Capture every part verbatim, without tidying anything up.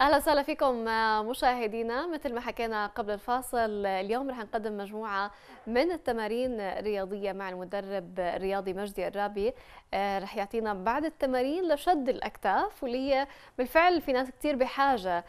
اهلا وسهلا فيكم مشاهدينا. مثل ما حكينا قبل الفاصل، اليوم رح نقدم مجموعه من التمارين الرياضيه مع المدرب الرياضي مجدي الرابي. رح يعطينا بعض التمارين لشد الاكتاف، واللي هي بالفعل في ناس كثير بحاجه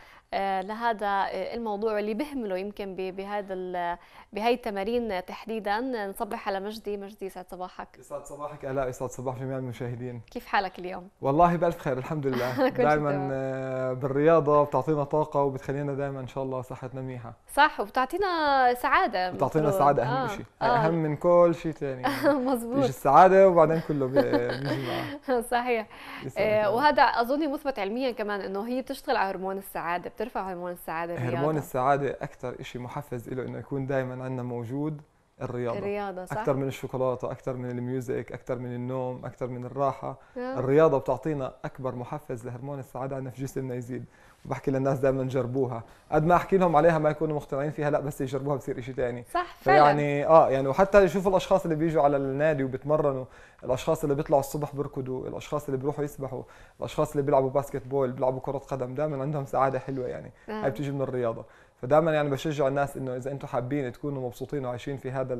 لهذا الموضوع اللي بيهمله يمكن بهذا بهي التمارين تحديدا. نصبح على مجدي. مجدي يسعد صباحك. يسعد صباحك الاء، يسعد صباح جميع المشاهدين. كيف حالك اليوم؟ والله بألف خير الحمد لله. دائما بالرياضه بتعطينا طاقه وبتخلينا دائما ان شاء الله صحتنا منيحه. صح، وبتعطينا سعاده. بتعطينا سعاده اهم آه. شيء، آه. اهم من كل شيء ثاني. يعني مزبوط. بيجي السعاده وبعدين كله بيجي معه. صحيح. آه وهذا اظن مثبت علميا كمان انه هي بتشتغل على هرمون السعاده، بترفع هرمون السعاده. الرياضه هرمون السعاده اكثر شيء محفز له انه يكون دائما عندنا موجود. الرياضة الرياضة صح؟ أكثر من الشوكولاتة، أكثر من الميوزك، أكثر من النوم، أكثر من الراحة. آه. الرياضة بتعطينا أكبر محفز لهرمون السعادة عندنا في جسمنا يزيد. وبحكي للناس دائما جربوها، قد ما أحكي لهم عليها ما يكونوا مقتنعين فيها، لا بس يجربوها بصير شيء ثاني. صح فعلا. فيعني اه يعني وحتى يشوفوا الأشخاص اللي بيجوا على النادي وبيتمرنوا، الأشخاص اللي بيطلعوا الصبح بيركضوا، الأشخاص اللي بيروحوا يسبحوا، الأشخاص اللي بيلعبوا باسكت بول، بيلعبوا كرة قدم، دائما عندهم سعادة حلوة يعني. آه. هاي بتيجي من الرياضة. فدائما يعني بشجع الناس إنه إذا أنتم حابين تكونوا مبسوطين وعايشين في هذا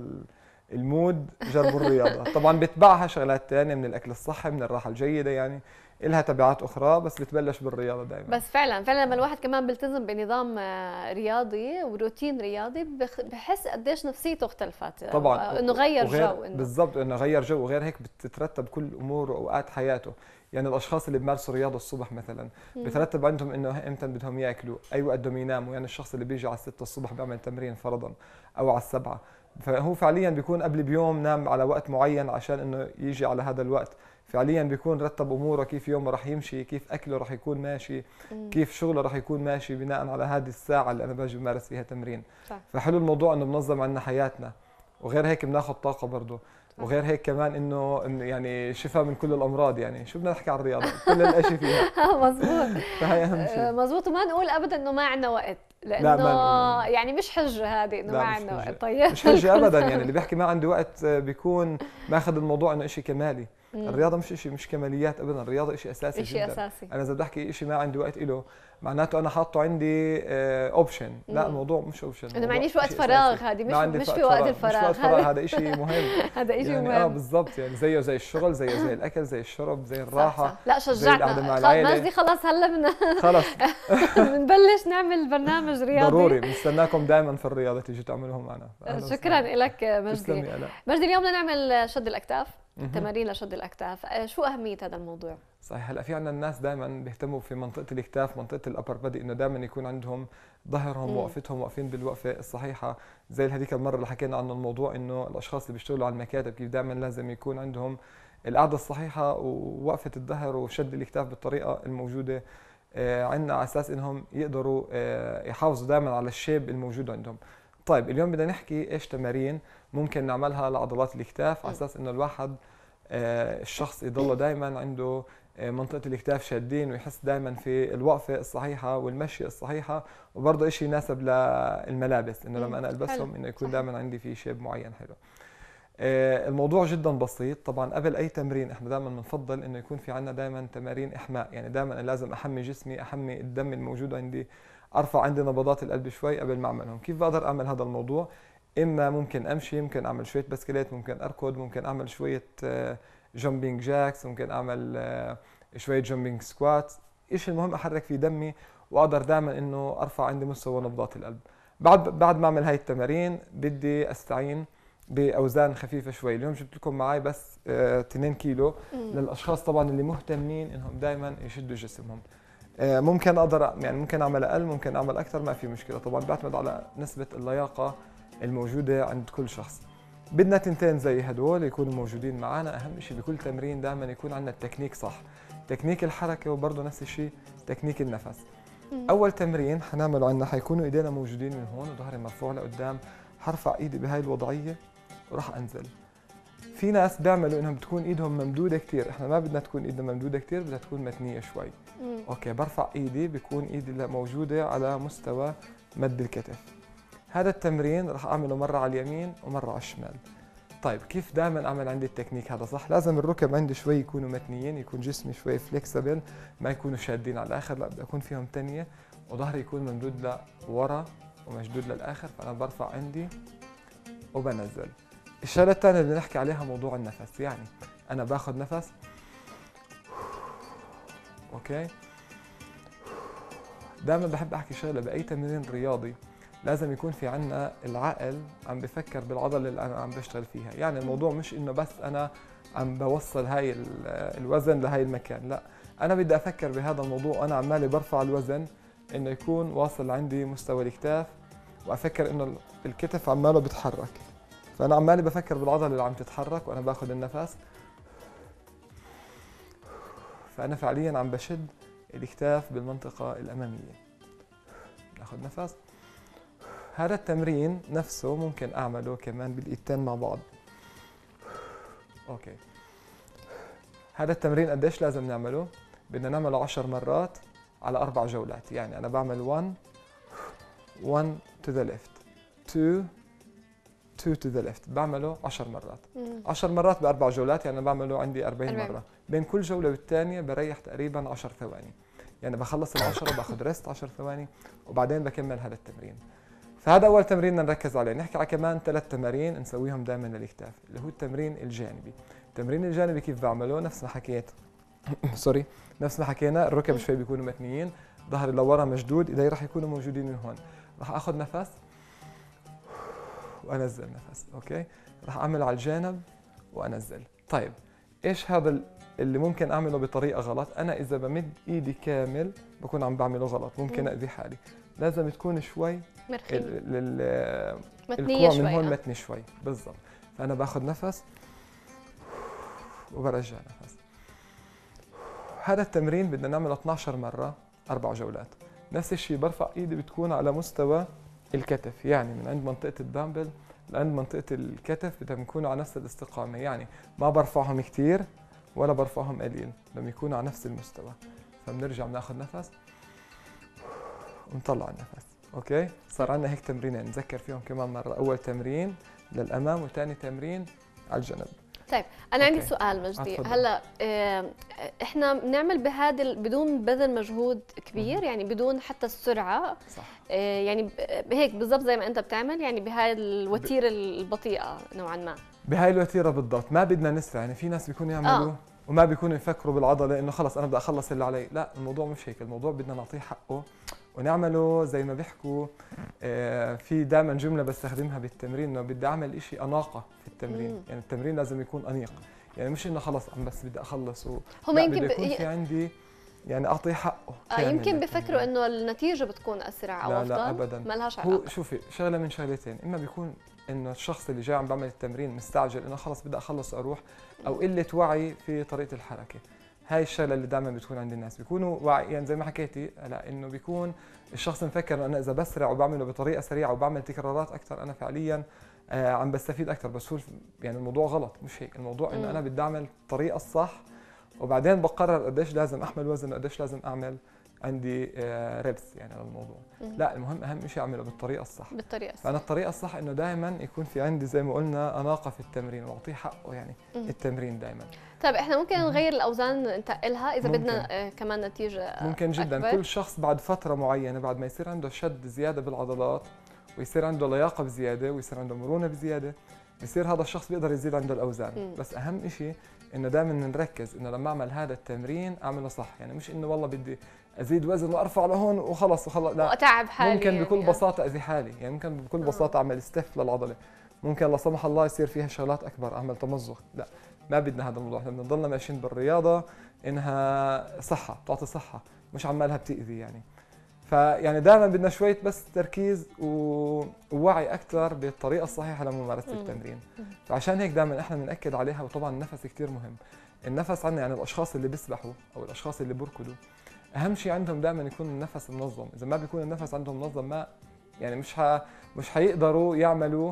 المود جربوا الرياضة. طبعا بتبعها شغلات ثانيه من الأكل الصحي، من الراحة الجيدة، يعني إلها تبعات أخرى، بس بتبلش بالرياضة دائما. بس فعلا فعلا لما الواحد كمان بيلتزم بنظام رياضي وروتين رياضي بحس قديش نفسيته اختلفت. طبعا انه غير جو. إنه بالضبط، انه غير جو، وغير هيك بتترتب كل امور واوقات حياته. يعني الاشخاص اللي بيمارسوا رياضه الصبح مثلا بترتب عندهم انه امتى بدهم ياكلوا، اي وقت بدهم يناموا. يعني الشخص اللي بيجي على الستة الصبح بيعمل تمرين فرضا او على السبعة، فهو فعليا بيكون قبل بيوم نام على وقت معين عشان انه يجي على هذا الوقت. فعليا بيكون رتب اموره، كيف يومه راح يمشي، كيف اكله راح يكون ماشي، كيف شغله راح يكون ماشي بناء على هذه الساعه اللي انا باجي بمارس فيها تمرين. صح. فحلو الموضوع انه منظم عندنا حياتنا، وغير هيك بناخذ طاقه برضه، وغير هيك كمان انه يعني شفاء من كل الامراض. يعني شو بدنا نحكي عن الرياضه، كل الاشي فيها. مزبوط. فهي اهم شيء. مزبوط. وما نقول ابدا انه ما عندنا وقت، لانه لا يعني مش حجه هذه انه ما عندنا وقت. طيب مش حجه ابدا. يعني اللي بيحكي ما عنده وقت بيكون ماخذ الموضوع انه شيء كمالي. مم. الرياضه مش شيء، مش كماليات ابدا. الرياضه شيء اساسي شيء جدا. اساسي. انا اذا بدي احكي شيء ما عندي وقت له، معناته انا حاطه عندي اوبشن. لا، الموضوع مش اوبشن، انا ما عنديش وقت فراغ. هذه مش مش في وقت الفراغ. مش وقت فراغ، هذا شيء مهم. هذا شيء يعني مهم. اه بالضبط. يعني زيه زي الشغل، زيه زي الاكل، زي الشرب، زي الراحه. صح صح. لا شجعتنا مجدي. خلص هلا بدنا خلص بنبلش نعمل برنامج رياضي. ضروري بنستناكم دائما في الرياضه تيجي تعملوه معنا. شكرا لك مجدي. مجدي اليوم بدنا نعمل شد الاكتاف، تمارين لشد الاكتاف. شو اهميه هذا الموضوع؟ صحيح. هلا في عندنا الناس دائما بيهتموا في منطقه الاكتاف، منطقه الابر بدي، انه دائما يكون عندهم ظهرهم وقفتهم واقفين بالوقفه الصحيحه. زي هذيك المره اللي حكينا عن الموضوع، انه الاشخاص اللي بيشتغلوا على المكاتب كيف دائما لازم يكون عندهم القعده الصحيحه ووقفه الظهر وشد الاكتاف بالطريقه الموجوده عندنا، على اساس انهم يقدروا يحافظوا دائما على الشيب الموجود عندهم. طيب اليوم بدنا نحكي ايش تمارين ممكن نعملها لعضلات الاكتاف، على اساس انه الواحد الشخص يضل دائما عنده منطقة الاكتاف شادين، ويحس دائما في الوقفة الصحيحة والمشي الصحيحة، وبرضه شيء يناسب للملابس، انه لما انا البسهم انه يكون دائما عندي في شيب معين حلو. الموضوع جدا بسيط. طبعا قبل اي تمرين احنا دائما بنفضل انه يكون في عندنا دائما تمارين احماء. يعني دائما لازم احمي جسمي، احمي الدم الموجود عندي، ارفع عندي نبضات القلب شوي قبل ما اعملهم. كيف بقدر اعمل هذا الموضوع؟ اما ممكن امشي، ممكن اعمل شويه بسكليت، ممكن اركض، ممكن اعمل شويه جامبينج جاكس، ممكن اعمل شويه جامبينج سكوات. ايش المهم احرك في دمي واقدر دائما انه ارفع عندي مستوى نبضات القلب. بعد بعد ما اعمل هاي التمارين بدي استعين باوزان خفيفه شوي. اليوم جبت لكم معي بس اثنين كيلو للاشخاص طبعا اللي مهتمين انهم دائما يشدوا جسمهم. ممكن اقدر يعني ممكن اعمل اقل، ممكن اعمل اكثر، ما في مشكله. طبعا بيعتمد على نسبه اللياقه الموجوده عند كل شخص. بدنا تنتين زي هدول يكونوا موجودين معنا. اهم شيء بكل تمرين دائما يكون عندنا التكنيك صح، تكنيك الحركه، وبرضه نفس الشيء تكنيك النفس. اول تمرين حنعمله عندنا حيكونوا ايدينا موجودين من هون وظهري مرفوع لقدام. حرفع ايدي بهاي الوضعيه وراح انزل. في ناس بيعملوا انهم بتكون ايدهم ممدوده كثير، احنا ما بدنا تكون ايدنا ممدوده كثير، بدها تكون متنيه شوي. مم. اوكي، برفع ايدي بيكون ايدي موجوده على مستوى مد الكتف. هذا التمرين راح اعمله مره على اليمين ومره على الشمال. طيب كيف دائما اعمل عندي التكنيك هذا صح؟ لازم الركب عندي شوي يكونوا متنيين، يكون جسمي شوي فليكسبل، ما يكونوا شادين على الاخر، لا بدي اكون فيهم تنيه، وظهري يكون ممدود لورا ومشدود للاخر، فانا برفع عندي وبنزل. الشغله الثانيه اللي بنحكي عليها موضوع النفس، يعني انا باخذ نفس اوكي. دائما بحب احكي شغله، باي تمرين رياضي لازم يكون في عنا العقل عم بفكر بالعضله اللي انا عم بشتغل فيها، يعني الموضوع مش انه بس انا عم بوصل هاي الوزن لهي المكان، لا انا بدي افكر بهذا الموضوع وانا عمالي برفع الوزن انه يكون واصل عندي مستوى الكتاف، وافكر انه الكتف عماله بيتحرك، فانا عمالي بفكر بالعضله اللي عم تتحرك وانا باخذ النفس، فانا فعليا عم بشد الكتاف بالمنطقه الاماميه. ناخذ نفس. هذا التمرين نفسه ممكن اعمله كمان بالايدتين مع بعض. اوكي. هذا التمرين قديش لازم نعمله؟ بدنا نعمله عشر مرات على اربع جولات، يعني انا بعمل واحد واحد to the left اثنين اثنين to the left، بعمله عشر مرات. عشر مرات باربع جولات، يعني انا بعمله عندي أربعين مره، بين كل جوله والثانيه بريح تقريبا عشر ثواني، يعني بخلص العشرة باخذ ريست عشر ثواني وبعدين بكمل هذا التمرين. فهذا أول تمرين بدنا نركز عليه. نحكي على كمان ثلاث تمارين نسويهم دائما للكتاف، اللي هو التمرين الجانبي. التمرين الجانبي كيف بعمله؟ نفس ما حكيت سوري نفس ما حكينا، الركب شوي بيكونوا متنيين، ظهري لورا مشدود، ايدي راح يكونوا موجودين من هون. راح اخذ نفس وانزل نفس، اوكي؟ راح اعمل على الجانب وانزل. طيب ايش هذا اللي ممكن اعمله بطريقه غلط؟ انا اذا بمد ايدي كامل بكون عم بعمله غلط، ممكن اذي حالي. لازم تكون شوي مرخيه ال متنيه شوي، من هون شوي متني شوي بالضبط. فانا باخذ نفس وبرجع نفس. هذا التمرين بدنا نعمله اثنعش مره اربع جولات. نفس الشيء برفع ايدي بتكون على مستوى الكتف، يعني من عند منطقه الدامبل لعند منطقه الكتف بدهم يكونوا على نفس الاستقامه، يعني ما برفعهم كثير ولا برفعهم قليل، بدهم يكونوا على نفس المستوى. فبنرجع بناخذ نفس ونطلع النفس، اوكي؟ صار عندنا هيك تمرينين نذكر فيهم كمان مره، اول تمرين للامام وثاني تمرين على الجنب. طيب انا أوكي. عندي سؤال مجدي، أتفضل. هلا اه احنا بنعمل بهذا بدون بذل مجهود كبير، مم. يعني بدون حتى السرعه، صح. اه يعني هيك بالضبط زي ما انت بتعمل، يعني بهاي الوتيره البطيئه نوعا ما. بهاي الوتيره بالضبط، ما بدنا نسرع، يعني في ناس بيكونوا يعملوا آه. وما بيكونوا يفكروا بالعضله انه خلص انا بدي اخلص اللي علي، لا الموضوع مش هيك، الموضوع بدنا نعطيه حقه ونعمله زي ما بيحكوا. آه في دائما جمله بستخدمها بالتمرين انه بدي اعمل شيء اناقه في التمرين، مم. يعني التمرين لازم يكون انيق، يعني مش انه خلص عم بس بدي اخلص و... هم لا يمكن بده يكون ب... في عندي يعني اعطيه حقه. آه يمكن بفكروا انه النتيجه بتكون اسرع او لا افضل. لا ابدا، ما لهاش علاقه. هو شوفي شغله من شغلتين، اما بيكون انه الشخص اللي جاي عم بعمل التمرين مستعجل انه خلص بدي اخلص واروح، او قله وعي في طريقه الحركه. هاي الشغله اللي دائما بتكون عند الناس، بيكونوا واعي، يعني زي ما حكيتي هلا انه بيكون الشخص مفكر انه انا اذا بسرع وبعمله بطريقه سريعه وبعمل تكرارات اكثر انا فعليا آه عم بستفيد اكثر، بس هو يعني الموضوع غلط، مش هيك، الموضوع انه انا بدي اعمل الطريقه الصح وبعدين بقرر قديش لازم احمل وزن وقديش لازم اعمل عندي ريبس يعني للموضوع. مم. لا المهم اهم شيء اعمله بالطريقه الصح. بالطريقه الصح. فانا الطريقه الصح انه دائما يكون في عندي زي ما قلنا اناقه في التمرين واعطيه حقه، يعني مم. التمرين دائما. طيب احنا ممكن نغير الاوزان ننتقلها اذا ممكن. بدنا آه كمان نتيجه ممكن جدا أكبر. كل شخص بعد فتره معينه بعد ما يصير عنده شد زياده بالعضلات ويصير عنده لياقه بزياده ويصير عنده مرونه بزياده، بصير هذا الشخص بيقدر يزيد عنده الاوزان. مم. بس اهم شيء انه دائما نركز انه لما اعمل هذا التمرين اعمله صح، يعني مش انه والله بدي ازيد وزن وارفع لهون وخلص وخلص، لا واتعب حالي ممكن يعني بكل يعني. بساطه اذي حالي، يعني ممكن بكل بساطه اعمل استف للعضله، ممكن لا سمح الله يصير فيها شغلات اكبر اعمل تمزق، لا ما بدنا هذا الموضوع، احنا بدنا نضلنا ماشيين بالرياضه انها صحه تعطي صحه مش عمالها بتاذي يعني. فيعني دائما بدنا شويه بس تركيز ووعي اكثر بالطريقه الصحيحه لممارسه مم. التمرين. فعشان هيك دائما احنا بناكد عليها، وطبعا النفس كثير مهم. النفس عندنا يعني الاشخاص اللي بيسبحوا او الاشخاص اللي بيركضوا اهم شيء عندهم دائما يكون النفس منظم، اذا ما بيكون النفس عندهم منظم ما يعني مش ها مش حيقدروا يعملوا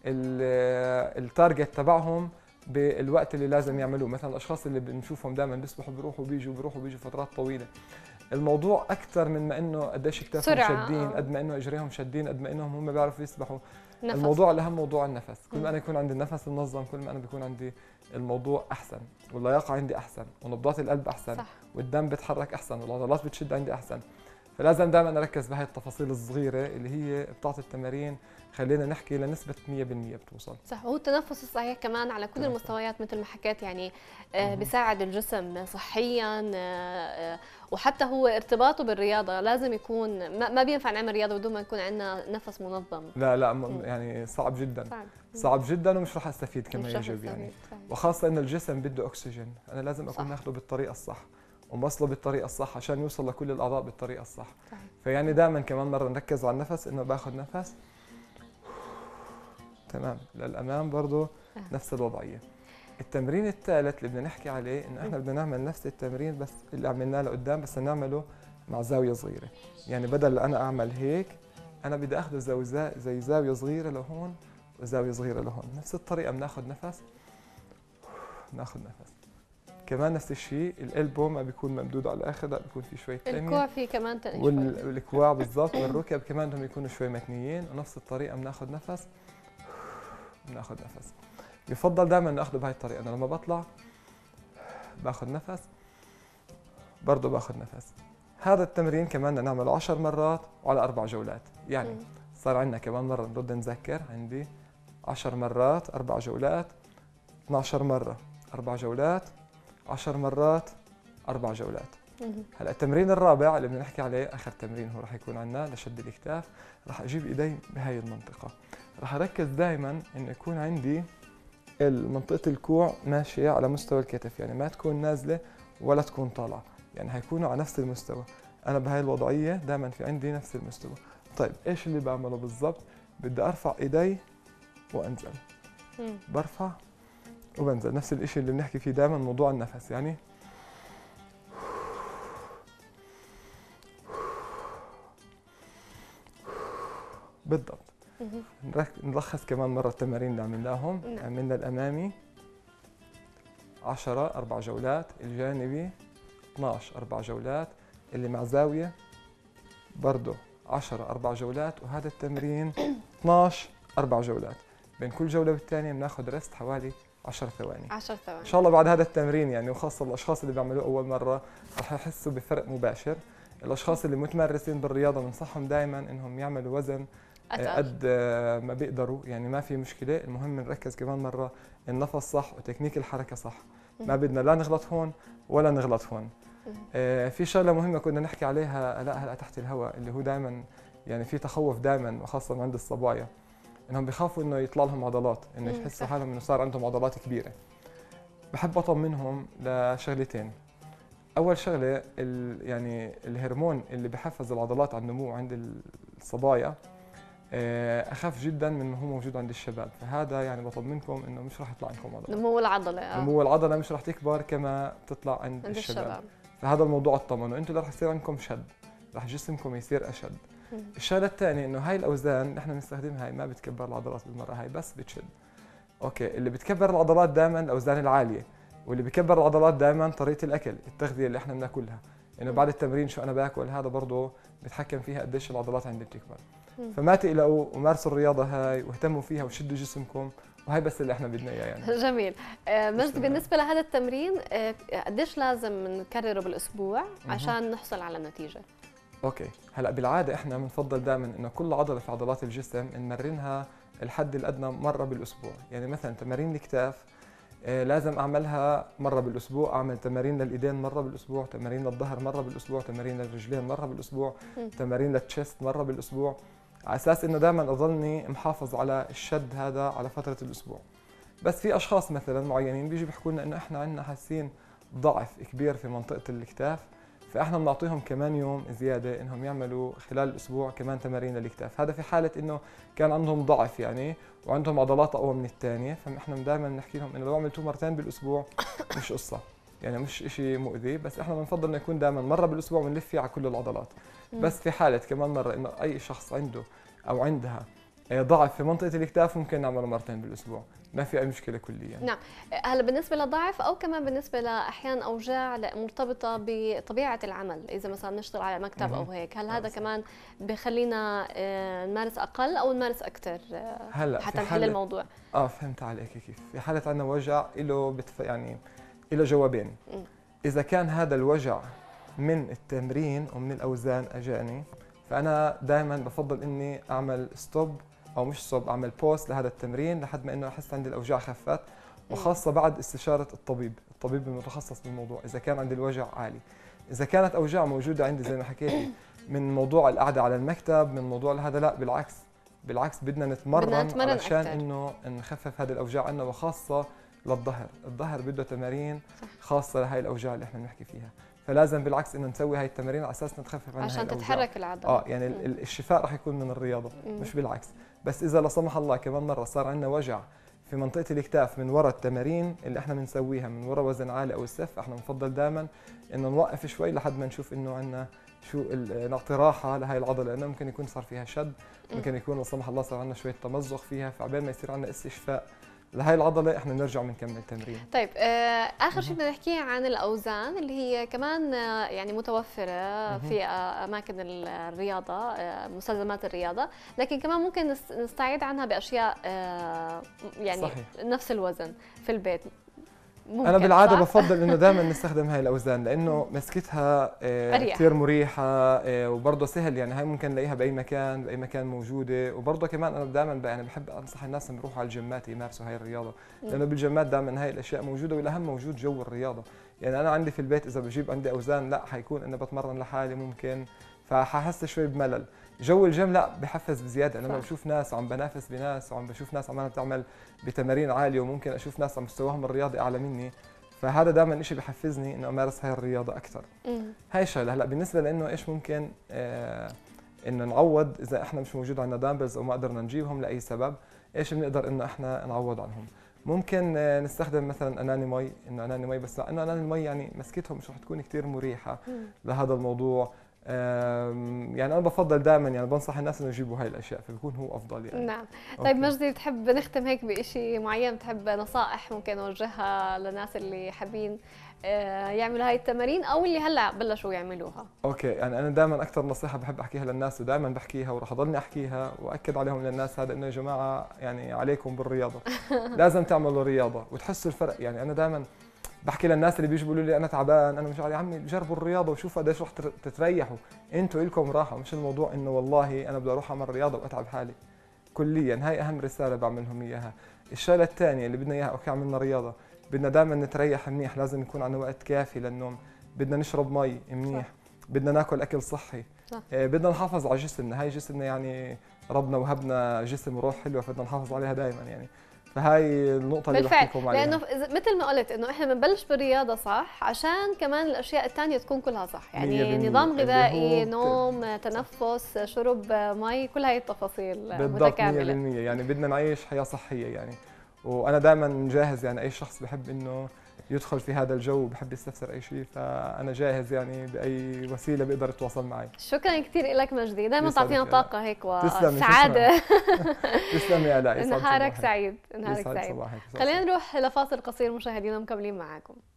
التارجت تبعهم بالوقت اللي لازم يعملوه. مثلا الاشخاص اللي بنشوفهم دائما بيسبحوا بيروحوا بيجوا بيروحوا بيجوا فترات طويله، الموضوع اكثر من ما انه قديش كتافهم شادين، آه. قد ما انه اجريهم شادين، قد ما انهم هم بيعرفوا يسبحوا. نفس. الموضوع الاهم موضوع النفس، كل ما انا يكون عندي النفس منظم كل ما انا بيكون عندي الموضوع احسن، واللياقه عندي احسن، ونبضات القلب احسن، صح. والدم بتحرك احسن، والعضلات بتشد عندي احسن. فلازم دائما اركز بهاي التفاصيل الصغيره اللي هي بتعطي التمارين، خلينا نحكي لنسبه مية بالمية بتوصل. صح. وهو التنفس الصحيح كمان على كل المستويات مثل ما حكيت، يعني آه بيساعد الجسم صحيا، آه وحتى هو ارتباطه بالرياضه لازم يكون، ما بينفع نعمل رياضه بدون ما يكون عندنا نفس منظم. لا لا يعني صعب جدا. صعب, صعب جدا ومش رح استفيد كما يجب يعني. صحيح. وخاصه ان الجسم بده اكسجين، انا لازم اكون صح. ماخذه بالطريقه الصح وموصله بالطريقه الصح عشان يوصل لكل الاعضاء بالطريقه الصح. صحيح. فيعني دائما كمان مره نركز على النفس، انه باخذ نفس تمام للامام برضه نفس الوضعيه. التمرين الثالث اللي بدنا نحكي عليه انه احنا بدنا نعمل نفس التمرين بس اللي عملناه لقدام، بس نعمله مع زاويه صغيره. يعني بدل انا اعمل هيك انا بدي اخذه زي زي زاويه صغيره لهون وزاويه صغيره لهون، نفس الطريقه بناخذ نفس ناخذ نفس. كمان نفس الشيء الالبو ما بيكون ممدود على الاخر، لا بيكون في شويه تنميه. الكوع في كمان تنميه وال... والكواع بالضبط والركب كمان بدهم يكونوا شوي متنيين، ونفس الطريقه بناخذ نفس بناخذ نفس. يفضل دائما ناخذه بهاي الطريقه، انا لما بطلع باخذ نفس برضه باخذ نفس. هذا التمرين كمان بدنا نعمله عشر مرات وعلى اربع جولات، يعني م. صار عندنا كمان مره نرد نذكر، عندي عشر مرات اربع جولات، اثنعش مره اربع جولات، عشر مرات اربع جولات. هلا التمرين الرابع اللي بدنا نحكي عليه اخر تمرين هو راح يكون عندنا لشد الاكتاف، راح اجيب ايدي بهاي المنطقه، راح اركز دائما انه يكون عندي منطقه الكوع ماشيه على مستوى الكتف، يعني ما تكون نازله ولا تكون طالعه، يعني هيكونوا على نفس المستوى. انا بهاي الوضعيه دائما في عندي نفس المستوى. طيب ايش اللي بعمله بالضبط؟ بدي ارفع ايدي وانزل، برفع وبنزل، نفس الشيء اللي بنحكي فيه دائما موضوع النفس، يعني بالضبط. نلخص كمان مرة التمارين اللي عملناهم. عملنا الأمامي عشرة أربع جولات، الجانبي اثنعش أربع جولات، اللي مع زاوية برضه عشرة أربع جولات، وهذا التمرين اثنعش أربع جولات. بين كل جولة والثانية بناخذ ريست حوالي عشر ثواني. عشر ثواني. إن شاء الله بعد هذا التمرين يعني، وخاصة الأشخاص اللي بيعملوه أول مرة رح يحسوا بفرق مباشر. الأشخاص اللي متمرسين بالرياضة بنصحهم دائما إنهم يعملوا وزن قد ما بيقدروا، يعني ما في مشكلة، المهم نركز كمان مرة النفس صح وتكنيك الحركة صح، ما بدنا لا نغلط هون ولا نغلط هون. آه في شغلة مهمة كنا نحكي عليها لا هلا تحت الهواء، اللي هو دائما يعني في تخوف دائما وخاصة عند الصبايا، انهم بيخافوا انه يطلع لهم عضلات، انه يحسوا حالهم انه صار عندهم عضلات كبيرة. بحب اطمنهم لشغلتين. اول شغلة يعني الهرمون اللي بحفز العضلات على النمو عند الصبايا اخف جدا من ما هو موجود عند الشباب، فهذا يعني بطمنكم انه مش راح يطلع عندكم عضلات. نمو العضله آه. نمو العضله مش راح تكبر كما تطلع عند, عند الشباب. الشباب فهذا الموضوع اطمنوا، انتم راح يصير عندكم شد، راح جسمكم يصير اشد. م. الشغله الثانيه انه هاي الاوزان اللي احنا بنستخدمها هاي ما بتكبر العضلات بالمره، هاي بس بتشد. اوكي، اللي بتكبر العضلات دائما الاوزان العاليه، واللي بيكبر العضلات دائما طريقه الاكل، التغذيه اللي احنا بناكلها، انه بعد التمرين شو انا باكل، هذا برضه بتحكم فيها قديش العضلات عندي بتكبر. فما تقلقوا ومارسوا الرياضه هاي واهتموا فيها وشدوا جسمكم، وهي بس اللي احنا بدنا اياه يعني. جميل. آه مجد، بالنسبه لهذا التمرين آه قديش لازم نكرره بالاسبوع عشان نحصل على نتيجه؟ اوكي، هلا بالعاده احنا بنفضل دائما انه كل عضله في عضلات الجسم نمرنها الحد الادنى مره بالاسبوع، يعني مثلا تمارين الكتاف آه لازم اعملها مره بالاسبوع، اعمل تمارين للايدين مره بالاسبوع، تمارين للظهر مره بالاسبوع، تمارين للرجلين مره بالاسبوع، م. تمارين للتشست مره بالاسبوع، على اساس انه دائما اضلني محافظ على الشد هذا على فتره الاسبوع. بس في اشخاص مثلا معينين بيجوا بيحكوا لنا انه احنا عندنا حاسين ضعف كبير في منطقه الاكتاف، فاحنا بنعطيهم كمان يوم زياده انهم يعملوا خلال الاسبوع كمان تمارين للاكتاف، هذا في حاله انه كان عندهم ضعف يعني وعندهم عضلات اقوى من الثانيه، فاحنا دائما بنحكي لهم انه لو عملتوه مرتين بالاسبوع مش قصه، يعني مش شيء مؤذي، بس احنا بنفضل انه يكون دائما مره بالاسبوع بنلف فيه على كل العضلات. بس في حاله كمان مره انه اي شخص عنده او عندها ضعف في منطقه الاكتاف ممكن نعمله مرتين بالاسبوع، ما في اي مشكله كليا يعني. نعم. هلا بالنسبه للضعف او كمان بالنسبه لاحيان اوجاع مرتبطه بطبيعه العمل، اذا مثلا نشتغل على مكتب او هيك، هل هذا كمان بخلينا نمارس اقل او نمارس اكثر حتى نحل الموضوع؟ اه فهمت عليك كيف. في حاله عندنا وجع له بتف... يعني له جوابين. م. اذا كان هذا الوجع من التمرين ومن الاوزان اجاني، فانا دائما بفضل اني اعمل ستوب او مش ستوب، اعمل بوست لهذا التمرين لحد ما انه احس عندي الاوجاع خفت، وخاصه بعد استشاره الطبيب، الطبيب المتخصص بالموضوع اذا كان عندي الوجع عالي. اذا كانت اوجاع موجوده عندي زي ما حكيتي من موضوع القعده على المكتب، من موضوع هذا، لا بالعكس، بالعكس بدنا نتمرن, بدنا نتمرن علشان أكتر. انه نخفف هذه الاوجاع عندنا، وخاصه للظهر، الظهر بده تمارين خاصه لهي الاوجاع اللي احنا بنحكي فيها، فلازم بالعكس انه نسوي هاي التمارين على اساس نخفف عنها عشان تتحرك العضله. اه يعني مم. الشفاء راح يكون من الرياضه مم. مش بالعكس. بس اذا لا سمح الله كمان مره صار عندنا وجع في منطقه الاكتاف من وراء التمارين اللي احنا بنسويها من وراء وزن عالي او السف، احنا بنفضل دائما انه نوقف شوي لحد ما نشوف انه عندنا شو نعطي راحه لهي العضله، لانه ممكن يكون صار فيها شد، ممكن يكون لا سمح الله صار عندنا شويه تمزق فيها، فعبين ما يصير عندنا استشفاء لهي العضله احنا بنرجع بنكمل تمرين. طيب آه اخر شيء بدنا نحكي عن الاوزان اللي هي كمان آه يعني متوفره في آه اماكن الرياضه، آه مستلزمات الرياضه، لكن كمان ممكن نستعيد عنها باشياء آه يعني صحيح. نفس الوزن في البيت. انا بالعاده صح؟ بفضل انه دائما نستخدم هاي الاوزان لانه مسكتها آه كثير مريحه آه وبرضه سهل، يعني هاي ممكن نلاقيها باي مكان، باي مكان موجوده، وبرضه كمان انا دائما يعني بحب انصح الناس انهم يروحوا على الجيمات يمارسوا هاي الرياضه، لانه بالجيمات دائما هاي الاشياء موجوده، والاهم موجود جو الرياضه. يعني انا عندي في البيت اذا بجيب عندي اوزان لا حيكون اني بتمرن لحالي ممكن، فححس شوي بملل. جو الجيم لا بحفز بزياده، انا لما بشوف ناس وعم بنافس بناس وعم بشوف ناس عمالة تعمل بتمارين عاليه، وممكن اشوف ناس على مستواهم الرياضي اعلى مني، فهذا دائما شيء بحفزني انه امارس هاي الرياضه اكثر. هاي شغله. هلا بالنسبه لانه ايش ممكن آه انه نعوض اذا احنا مش موجود عندنا دامبلز او ما قدرنا نجيبهم لاي سبب، ايش بنقدر انه احنا نعوض عنهم؟ ممكن آه نستخدم مثلا اناني مي، انه اناني مي، بس انه اناني المي يعني مسكتهم مش رح تكون كثير مريحه لهذا الموضوع. يعني انا بفضل دائما يعني بنصح الناس انه يجيبوا هاي الاشياء فبكون هو افضل يعني. نعم. طيب مجدي بتحب نختم هيك بشيء معين، بتحب نصائح ممكن نوجهها للناس اللي حابين يعملوا هاي التمارين او اللي هلا بلشوا يعملوها؟ اوكي، يعني انا دائما اكثر نصيحه بحب احكيها للناس ودائما بحكيها وراح اضلني احكيها واكد عليهم للناس هذا، انه يا جماعه يعني عليكم بالرياضه. لازم تعملوا رياضه وتحسوا الفرق. يعني انا دائما بحكي للناس اللي بيجوا بيقولوا لي انا تعبان انا مش عارف، يا عمي جربوا الرياضه وشوفوا قديش رح تتريحوا، انتوا لكم راحه، مش الموضوع انه والله انا بدي اروح اعمل رياضه واتعب حالي. كليا هاي اهم رساله بعملهم اياها. الشغله الثانيه اللي بدنا اياها، اوكي عملنا رياضه، بدنا دائما نتريح منيح، لازم يكون عندنا وقت كافي للنوم، بدنا نشرب مي منيح، بدنا ناكل اكل صحي، آه بدنا نحافظ على جسمنا، هاي جسمنا يعني ربنا وهبنا جسم وروح حلوه فبدنا نحافظ عليها دائما يعني. فهي النقطة اللي بحكي لكم عليها، لأنه مثل ما قلت إنه إحنا بنبلش بالرياضة صح عشان كمان الأشياء الثانية تكون كلها صح، يعني نظام غذائي، نوم، تنفس، شرب مي، كل هاي التفاصيل متكاملة. بالضبط مية بالمية، يعني بدنا نعيش حياة صحية يعني. وأنا دائما جاهز، يعني أي شخص بحب إنه يدخل في هذا الجو وبحب يستفسر اي شيء، فانا جاهز يعني باي وسيله بيقدر يتواصل معي. شكرا كثير لك مجدي، دائما تعطينا طاقه هيك وسعاده. تسلمي يا آلاء، نهارك سعيد. نهارك سعيد. خلينا نروح لفاصل قصير مشاهدينا، مكملين معاكم.